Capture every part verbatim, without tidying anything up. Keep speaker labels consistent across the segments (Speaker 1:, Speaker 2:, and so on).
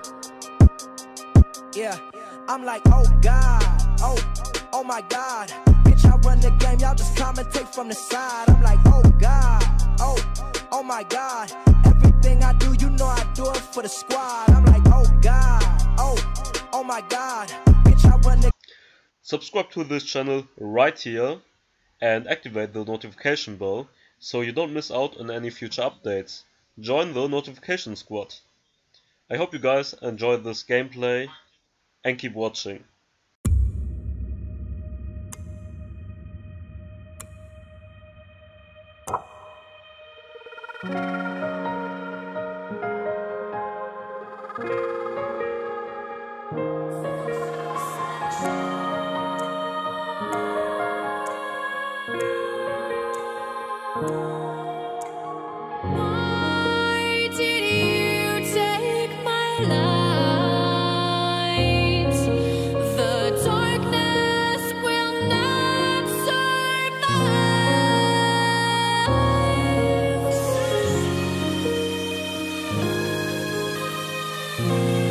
Speaker 1: Yeah, I'm like, oh God, oh, oh my God. Bitch, I run the game, y'all just commentate from the side. I'm like, oh God, oh, oh my God. Everything I do, you know I do it for the squad. I'm like, oh God, oh, oh my God. Bitch, I run the...
Speaker 2: Subscribe to this channel right here and activate the notification bell so you don't miss out on any future updates. Join the notification squad. I hope you guys enjoyed this gameplay and keep watching.
Speaker 3: Why did you take my light? The darkness will not survive.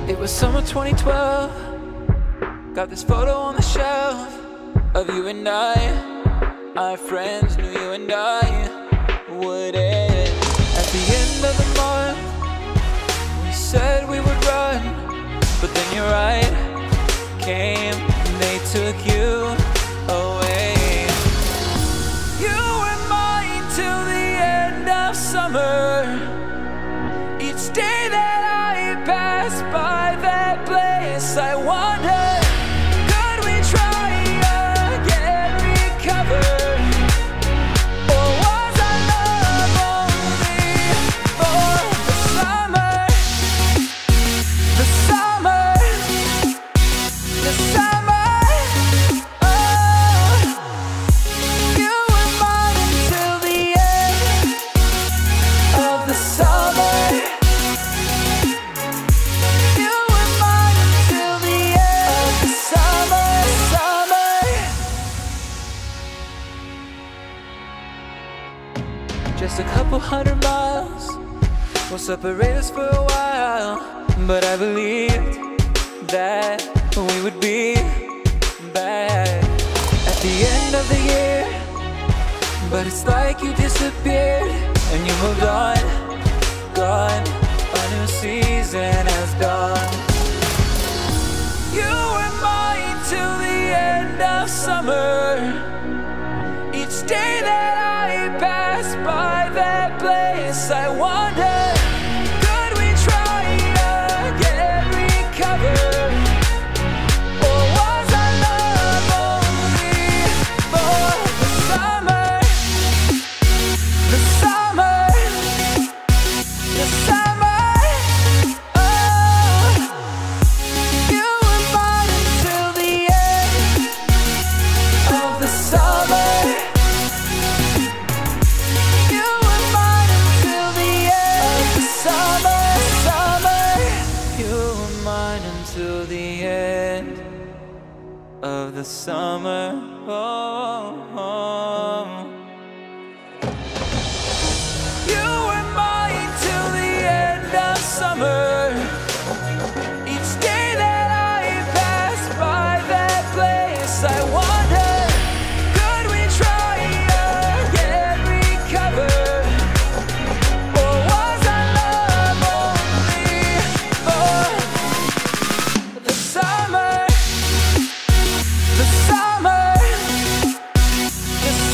Speaker 4: It was summer twenty twelve. Got this photo on the shelf of you and I. Our friends knew you and I would end. At the end of the month, we said we would run, but then your right came and they took you away. You were mine till the end of summer. Each day that I pass by that place, I wonder, could we try again, recover? Or was our love only for the summer? The summer, the summer. Oh, you were mine until the end of the summer. Just a couple hundred miles will separate us for a while, but I believed that we would be back at the end of the year. But it's like you disappeared and you moved on, gone. A new season has dawned. You were mine till the end of summer. Each day that I pass by that place, I wonder, could we try again, recover? Or was our love only for the summer? The summer, the summer. Oh, you were mine until the end of the summer. Till the end of the summer. Oh, oh. You were mine till the end of summer. Each day that I pass by that place, I wonder, could we try again, recover? Or was our love only for the summer, the summer, the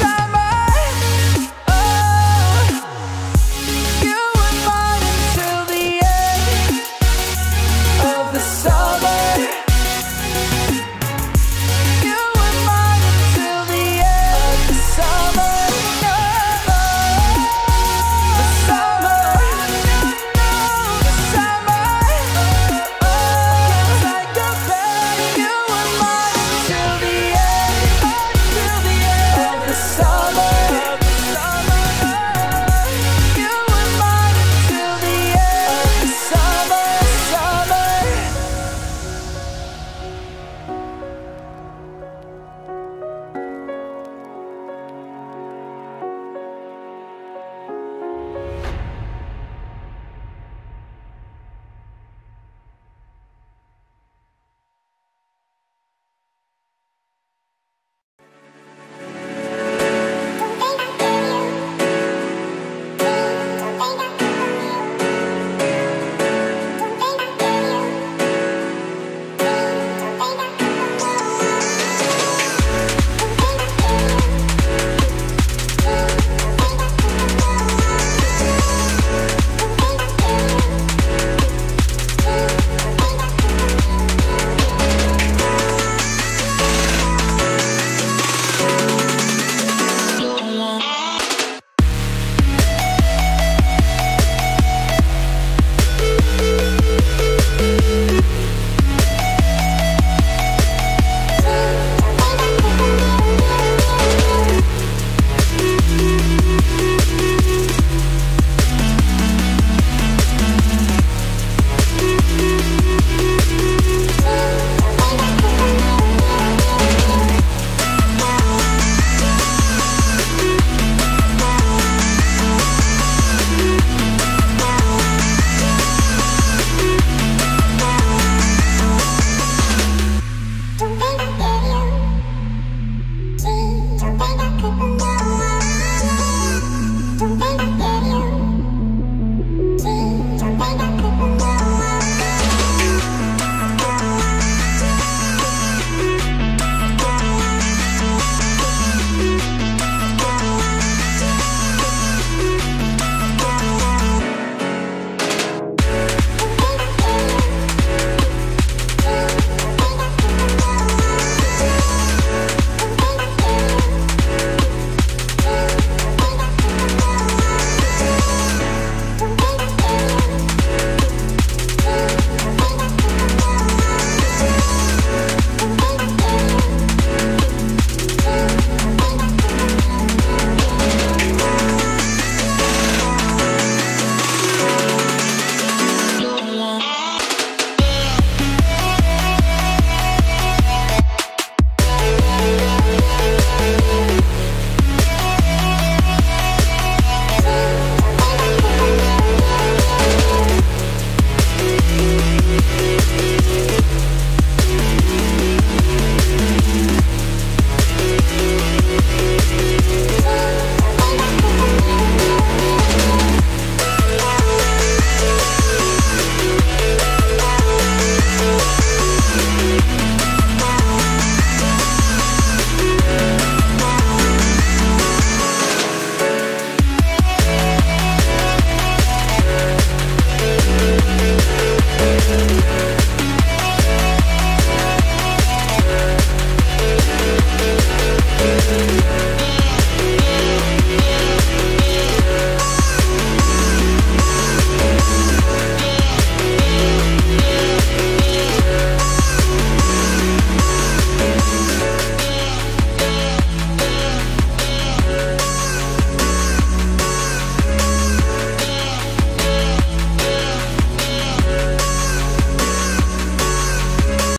Speaker 3: Thank